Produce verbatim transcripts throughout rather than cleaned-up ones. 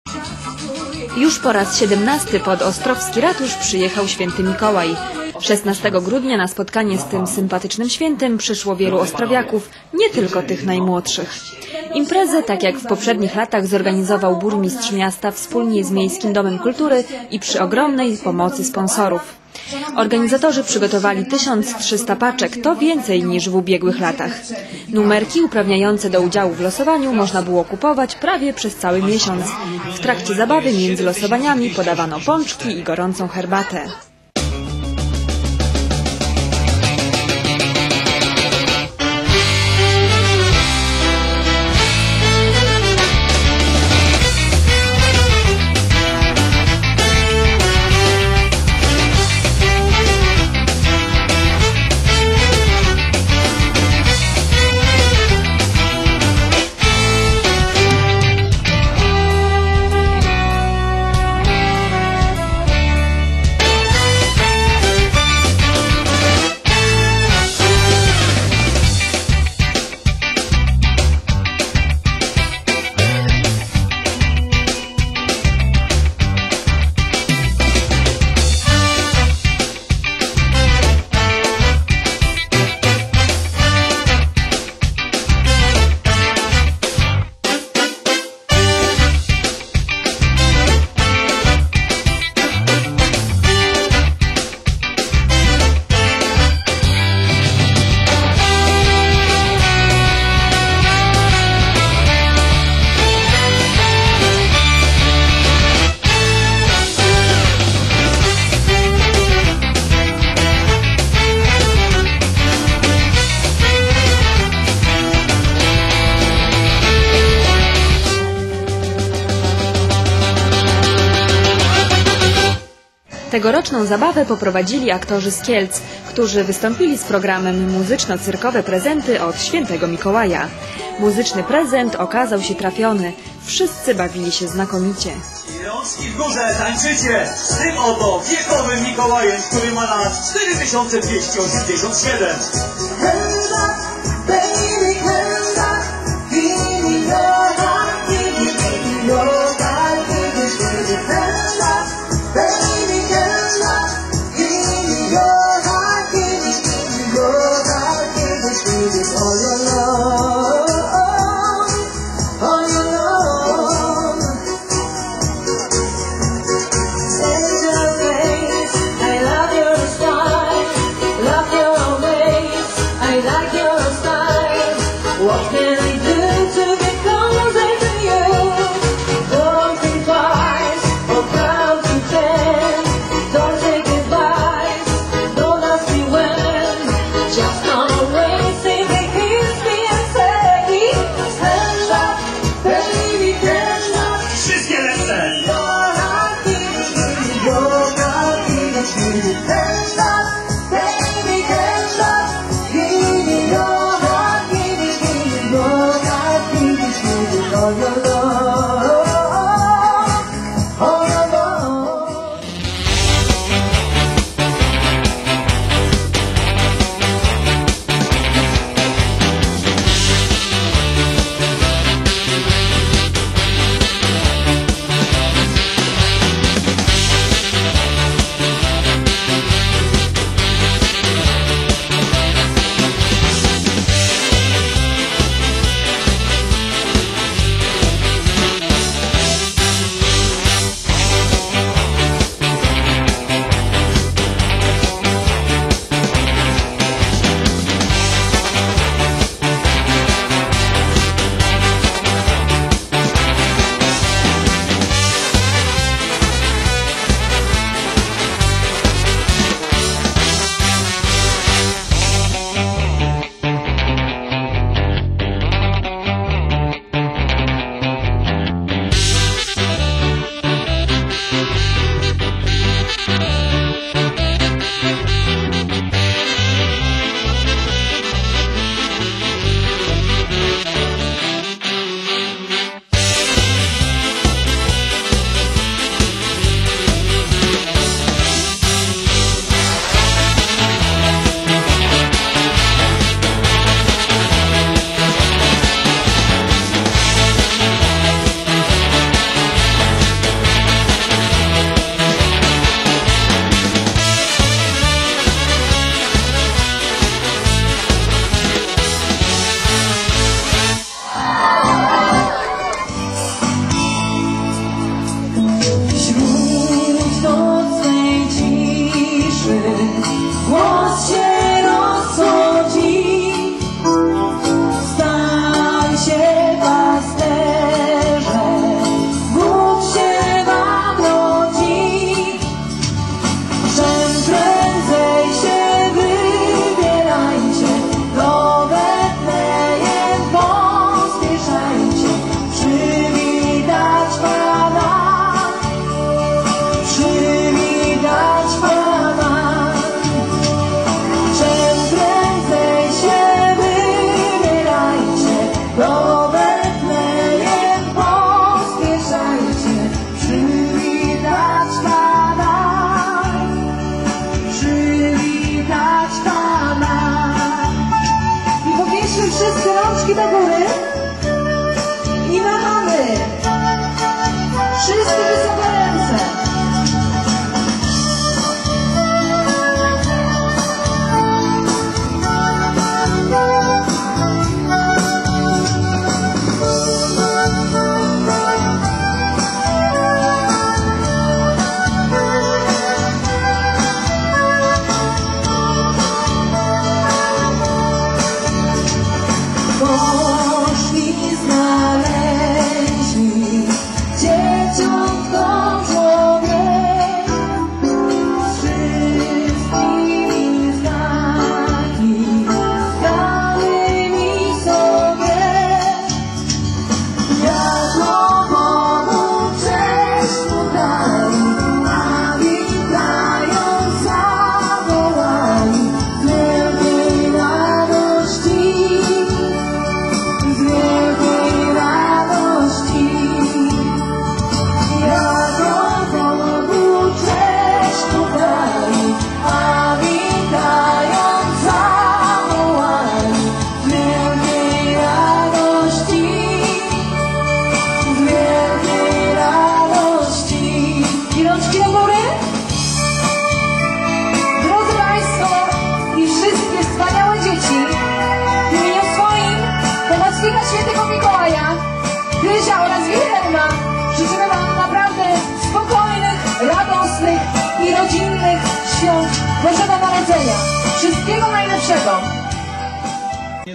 Już po raz siedemnasty pod Ostrowski Ratusz przyjechał święty Mikołaj. szesnastego grudnia na spotkanie z tym sympatycznym świętym przyszło wielu ostrowiaków, nie tylko tych najmłodszych. Imprezę, tak jak w poprzednich latach, zorganizował burmistrz miasta wspólnie z Miejskim Domem Kultury i przy ogromnej pomocy sponsorów. Organizatorzy przygotowali tysiąc trzysta paczek, to więcej niż w ubiegłych latach. Numerki uprawniające do udziału w losowaniu można było kupować prawie przez cały miesiąc. W trakcie zabawy między losowaniami podawano pączki i gorącą herbatę. Tegoroczną zabawę poprowadzili aktorzy z Kielc, którzy wystąpili z programem Muzyczno-cyrkowe prezenty od świętego Mikołaja. Muzyczny prezent okazał się trafiony. Wszyscy bawili się znakomicie. Rączki w górze, tańczycie z tym oto wiekowym Mikołajem, który ma lat cztery tysiące dwieście osiemdziesiąt siedem. I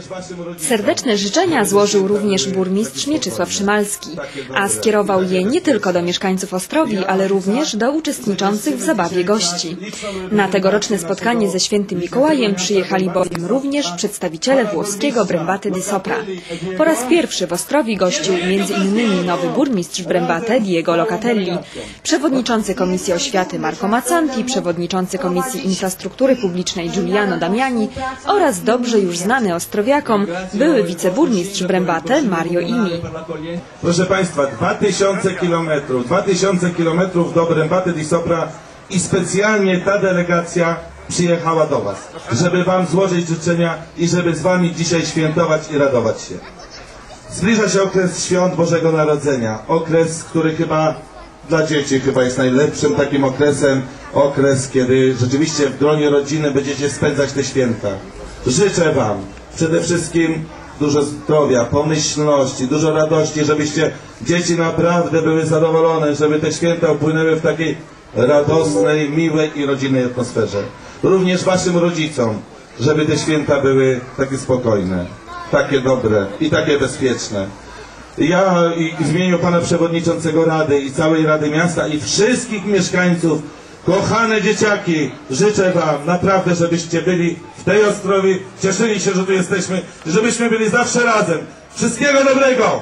Serdeczne życzenia złożył również burmistrz Mieczysław Szymalski, a skierował je nie tylko do mieszkańców Ostrowi, ale również do uczestniczących w zabawie gości. Na tegoroczne spotkanie ze świętym Mikołajem przyjechali bowiem również przedstawiciele włoskiego Brembate di Sopra. Po raz pierwszy w Ostrowi gościł między innymi nowy burmistrz Brembate Diego Locatelli, przewodniczący Komisji Oświaty Marco Mazzanti, przewodniczący Komisji Infrastruktury Publicznej Giuliano Damiani oraz dobrze już znany ostrowiakom były wiceburmistrz Brembate Mario Imi. Proszę Państwa, dwa tysiące kilometrów, dwa tysiące kilometrów do Brembate di Sopra i specjalnie ta delegacja przyjechała do Was, żeby Wam złożyć życzenia i żeby z Wami dzisiaj świętować i radować się. Zbliża się okres świąt Bożego Narodzenia, okres, który chyba dla dzieci chyba jest najlepszym takim okresem, okres, kiedy rzeczywiście w gronie rodziny będziecie spędzać te święta. Życzę Wam przede wszystkim dużo zdrowia, pomyślności, dużo radości, żebyście dzieci naprawdę były zadowolone, żeby te święta upłynęły w takiej radosnej, miłej i rodzinnej atmosferze. Również Waszym rodzicom, żeby te święta były takie spokojne, takie dobre i takie bezpieczne. Ja w imieniu Pana Przewodniczącego Rady i całej Rady Miasta i wszystkich mieszkańców, kochane dzieciaki, życzę Wam naprawdę, żebyście byli w tej Ostrowi, cieszyli się, że tu jesteśmy, żebyśmy byli zawsze razem. Wszystkiego dobrego!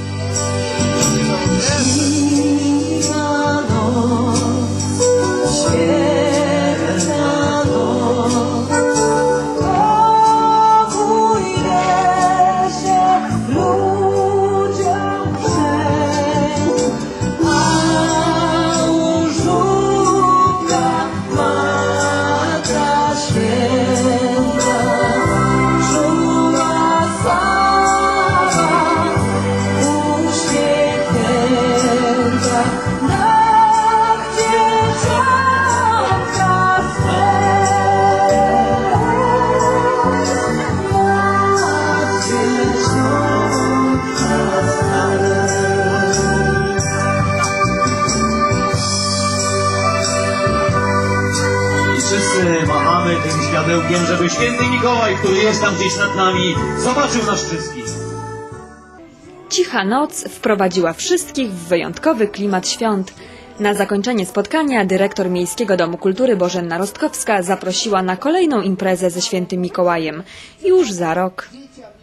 Wszyscy machamy tym światełkiem, żeby święty Mikołaj, który jest tam gdzieś nad nami, zobaczył nas wszystkich. Cicha noc wprowadziła wszystkich w wyjątkowy klimat świąt. Na zakończenie spotkania dyrektor Miejskiego Domu Kultury Bożenna Rostkowska zaprosiła na kolejną imprezę ze świętym Mikołajem już za rok.